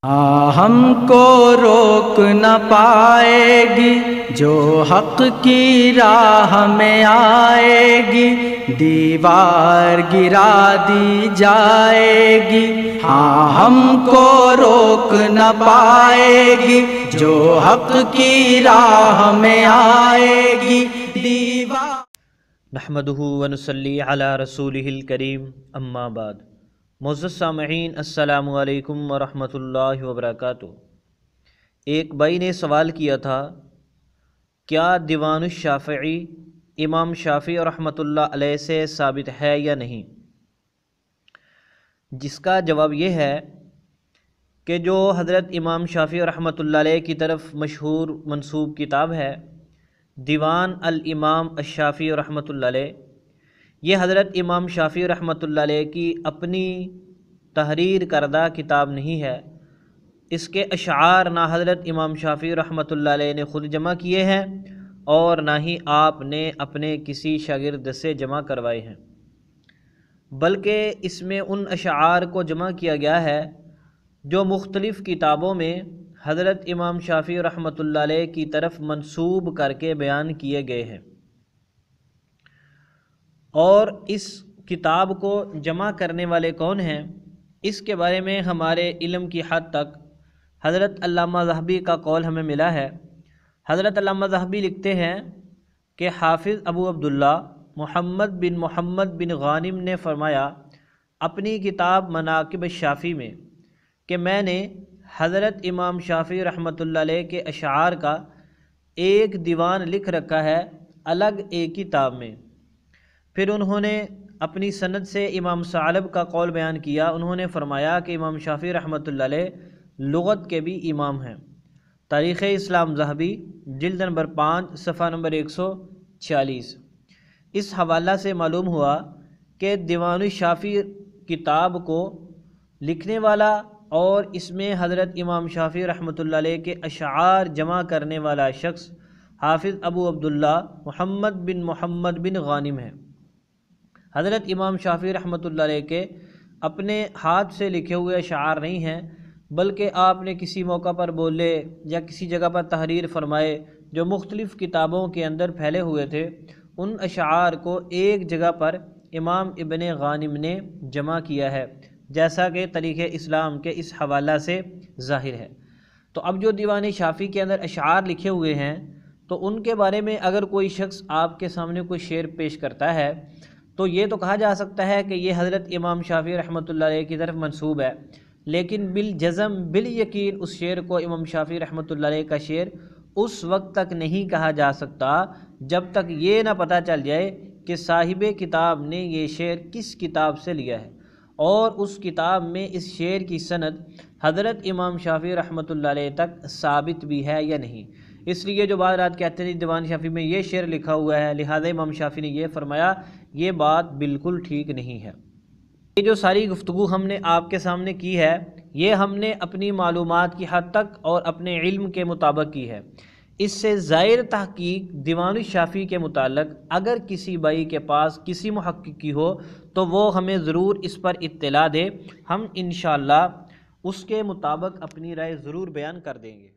ہم کو روک نہ پائے گی جو حق کی راہ میں آئے گی، دیوار گرا دی جائے گی۔ ہم کو روک نہ پائے گی جو حق کی راہ میں آئے گی، دیوار۔ نحمدہ ونصلی علی رسولہ الکریم، اما بعد۔ معزز سامعین، السلام علیکم ورحمۃ اللہ وبرکاتہ۔ ایک بھائی نے سوال کیا تھا، کیا دیوان الشافعی امام شافعی رحمۃ اللہ علیہ سے ثابت ہے یا نہیں؟ جس کا جواب یہ ہے کہ جو حضرت امام شافعی رحمۃ اللہ علیہ کی طرف مشہور منسوب کتاب ہے دیوان الامام الشافعی رحمۃ اللہ علیہ، یہ حضرت امام شافعی رحمۃ اللہ علیہ کی اپنی تحریر کردہ کتاب نہیں ہے۔ اس کے اشعار نہ حضرت امام شافعی رحمۃ اللہ علیہ نے خود جمع کیے ہیں اور نہ ہی آپ نے اپنے کسی شاگرد سے جمع کروائے ہیں، بلکہ اس میں ان اشعار کو جمع کیا گیا ہے جو مختلف کتابوں میں حضرت امام شافعی رحمۃ اللہ علیہ کی طرف منسوب کر کے بیان کیے گئے ہیں، اور اس کتاب کو جمع کرنے والے کون ہیں اس کے بارے میں ہمارے علم کی حد تک حضرت علامہ ذہبی کا قول ہمیں ملا ہے۔ حضرت علامہ ذہبی لکھتے ہیں کہ حافظ ابو عبداللہ محمد بن غانم نے فرمایا اپنی کتاب مناقب الشافعی میں کہ میں نے حضرت امام شافعی رحمۃ اللہ علیہ کے اشعار کا ایک دیوان لکھ رکھا ہے الگ ایک کتاب میں۔ پھر انہوں نے اپنی سند سے امام ثعلب کا قول بیان کیا۔ انہوں نے فرمایا کہ امام شافعی رحمۃ اللہ علیہ لغت کے بھی امام ہیں۔ تاریخ اسلام ذہبی جلد نمبر 5 صفحہ نمبر 140۔ اس حوالہ سے معلوم ہوا کہ دیوان الشافعی کتاب کو لکھنے والا اور اس میں حضرت امام شافعی رحمۃ اللہ علیہ کے اشعار جمع کرنے والا شخص حافظ ابو عبداللہ محمد بن غانم ہے۔ حضرت امام شافعی رحمۃ اللہ علیہ کے اپنے ہاتھ سے لکھے ہوئے اشعار نہیں ہیں، بلکہ آپ نے کسی موقع پر بولے یا کسی جگہ پر تحریر فرمائے جو مختلف کتابوں کے اندر پھیلے ہوئے تھے، ان اشعار کو ایک جگہ پر امام ابن غانم نے جمع کیا ہے، جیسا کہ تاریخ اسلام کے اس حوالہ سے ظاہر ہے۔ تو اب جو دیوان شافعی کے اندر اشعار لکھے ہوئے ہیں تو ان کے بارے میں اگر کوئی شخص آپ کے سامنے کوئی شعر پیش کرتا ہے تو یہ تو کہا جا سکتا ہے کہ یہ حضرت امام شافعی رحمۃ اللہ علیہ کی طرف منسوب ہے، لیکن بالجزم بالیقین اس شعر کو امام شافعی رحمۃ اللہ علیہ کا شعر اس وقت تک نہیں کہا جا سکتا جب تک یہ نہ پتہ چل جائے کہ صاحب کتاب نے یہ شعر کس کتاب سے لیا ہے اور اس کتاب میں اس شعر کی سند حضرت امام شافعی رحمۃ اللہ علیہ تک ثابت بھی ہے یا نہیں۔ اس لیے جو بعض رات کہتے ہیں دیوان شافعی میں یہ شعر لکھا ہوا ہے لہذا امام شافعی نے یہ فرمایا، یہ بات بالکل ٹھیک نہیں ہے۔ یہ جو ساری گفتگو ہم نے آپ کے سامنے کی ہے یہ ہم نے اپنی معلومات کی حد تک اور اپنے علم کے مطابق کی ہے۔ اس سے زائر تحقیق دیوان الشافعی کے متعلق اگر کسی بھائی کے پاس کسی محقق کی ہو تو وہ ہمیں ضرور اس پر اطلاع دے، ہم انشاءاللہ اس کے مطابق اپنی رائے ضرور بیان کر دیں گے۔